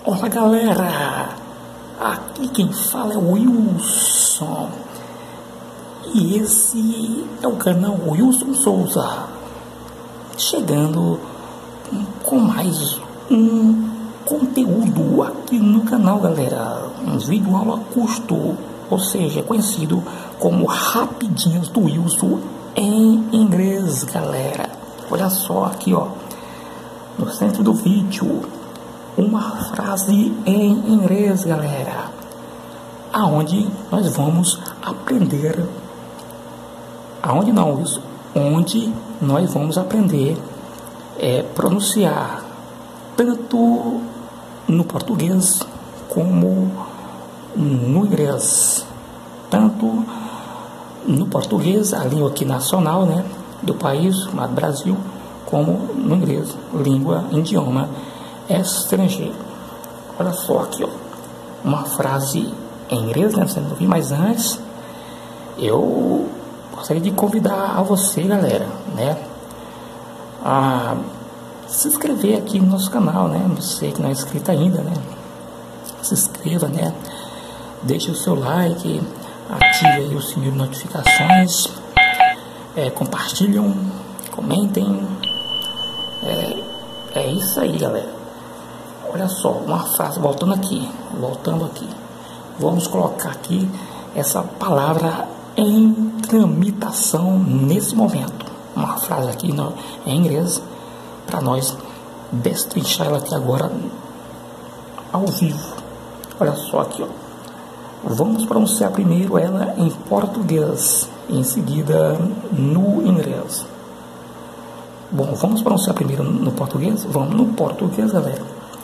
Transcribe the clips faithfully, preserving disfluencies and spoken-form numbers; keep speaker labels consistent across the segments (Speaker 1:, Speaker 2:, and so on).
Speaker 1: Olá galera, aqui quem fala é o Wilson e esse é o canal Wilson Souza, chegando com mais um conteúdo aqui no canal, galera. Um vídeo aula custo, ou seja, conhecido como Rapidinhas do Wilson em inglês, galera. Olha só aqui, ó, no centro do vídeo, uma frase em inglês, galera, aonde nós vamos aprender, aonde não, isso, onde nós vamos aprender é, pronunciar tanto no português como no inglês, tanto no português, a língua aqui nacional, né, do país, chamado Brasil, como no inglês, língua, idioma estrangeiro. Olha só aqui, ó, uma frase em inglês, né, você não viu, mas antes eu gostaria de convidar a você, galera, né, a se inscrever aqui no nosso canal, né, você que não é inscrito ainda, né, se inscreva, né, deixe o seu like, ative aí o sininho de notificações, é, compartilham, comentem, é, é isso aí, galera. Olha só, uma frase, voltando aqui, voltando aqui, vamos colocar aqui essa palavra em tramitação nesse momento. Uma frase aqui no, em inglês, para nós destrinchar ela aqui agora ao vivo. Olha só aqui, ó. Vamos pronunciar primeiro ela em português, em seguida no inglês. Bom, vamos pronunciar primeiro no português? Vamos no português, galera.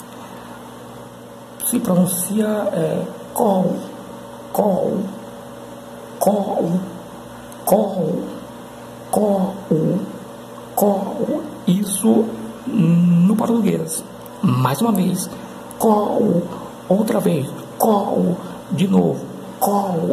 Speaker 1: Se pronuncia é, call, call, call, call, call, call. Isso no português. Mais uma vez, call. Outra vez, call. De novo, call.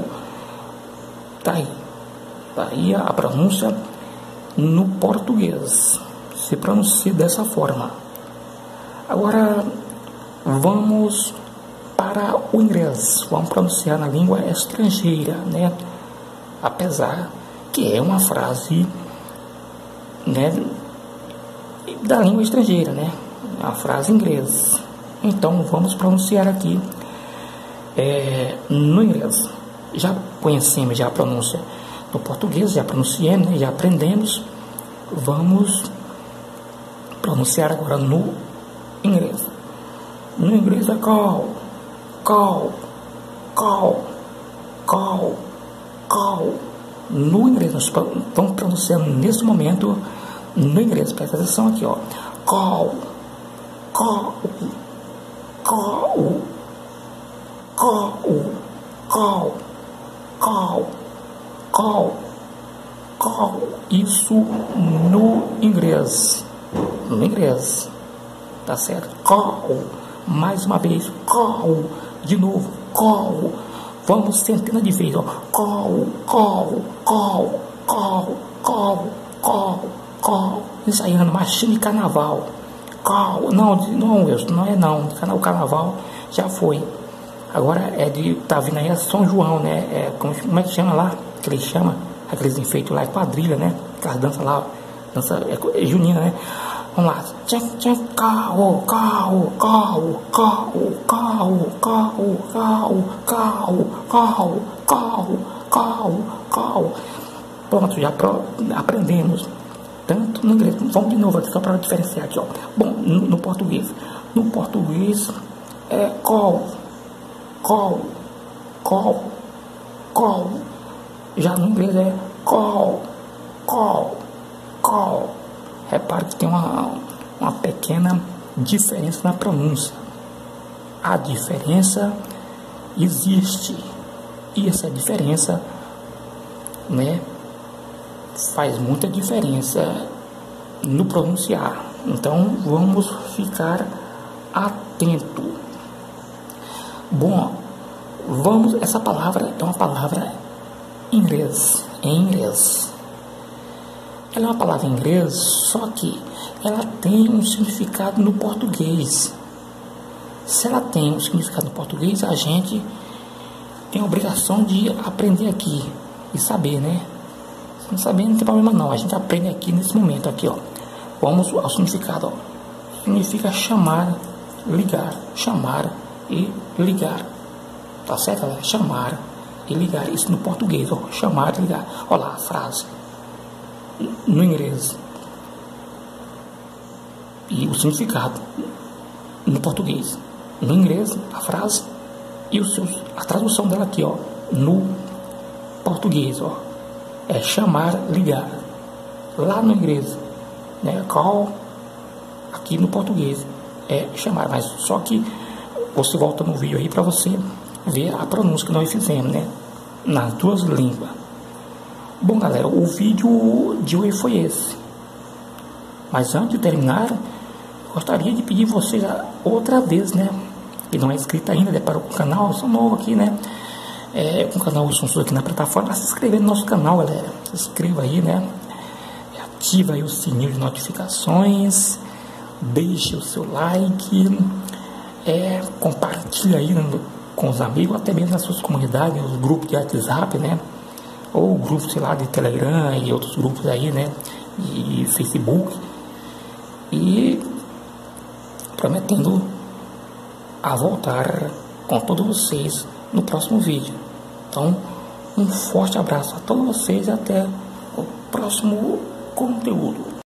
Speaker 1: Tá aí. Tá aí a pronúncia no português. Se pronuncia dessa forma. Agora, vamos para o inglês, vamos pronunciar na língua estrangeira, né? Apesar que é uma frase, né, da língua estrangeira, né? A frase em inglês. Então vamos pronunciar aqui é, no inglês. Já conhecemos já a pronúncia no português, já pronunciamos, né? Já aprendemos. Vamos pronunciar agora no inglês. No inglês é call, call, call, call, call. No inglês, nós estamos pronunciando nesse momento no inglês. Presta atenção aqui, ó. Call, call, call, call, call, call, call, call. Isso no inglês. No inglês. Tá certo? Call. Mais uma vez, call, de novo, call, vamos centenas de vezes, ó, call, call, call, call, call, call, call, ensaiando, marchinha de carnaval, call, não, não, Wilson, não é não, o carnaval já foi, agora é de, tá vindo aí, é São João, né, é, como, como é que chama lá, que eles chamam, aqueles enfeites lá, é quadrilha, né, aquelas danças lá, dança, é, é junina, né. Vamos lá. Tchim, tchim, carro, carro, carro, carro, carro, carro, carro, carro, carro, carro, carro, carro. Pronto, já pro, aprendemos. Tanto no inglês. Vamos de novo aqui só para diferenciar aqui, ó. Bom, no, no português. No português é call, call, call, call. Já no inglês é call, call, call. Repare que tem uma, uma pequena diferença na pronúncia. A diferença existe. E essa diferença, né, faz muita diferença no pronunciar. Então, vamos ficar atento. Bom, vamos... Essa palavra é uma palavra em inglês. Em inglês. Ela é uma palavra em inglês, só que ela tem um significado no português. Se ela tem um significado no português, a gente tem a obrigação de aprender aqui e saber, né? Se não saber, não tem problema não. A gente aprende aqui nesse momento, aqui, ó. Vamos ao significado, ó. Significa chamar, ligar, chamar e ligar. Tá certo, galera? Chamar e ligar. Isso no português, ó. Chamar e ligar. Olha lá a frase. No inglês. E o significado no português. No inglês, a frase e os seus, a tradução dela aqui, ó, no português, ó, é chamar, ligar. Lá no inglês, né, call, aqui no português é chamar, mas só que você volta no vídeo aí para você ver a pronúncia que nós fizemos, né, nas duas línguas. Bom, galera, o vídeo de hoje foi esse. Mas antes de terminar, gostaria de pedir vocês outra vez, né, que não é inscrito ainda, né, para o canal, eu sou novo aqui, né, é, com o canal Wilson Souza aqui na plataforma, se inscrever no nosso canal, galera, se inscreva aí, né, ativa aí o sininho de notificações, deixe o seu like, é, compartilha aí, né, com os amigos, até mesmo nas suas comunidades, os grupos de WhatsApp, né, ou grupos, sei lá, de Telegram e outros grupos aí, né, de Facebook, e prometendo a voltar com todos vocês no próximo vídeo. Então, um forte abraço a todos vocês e até o próximo conteúdo.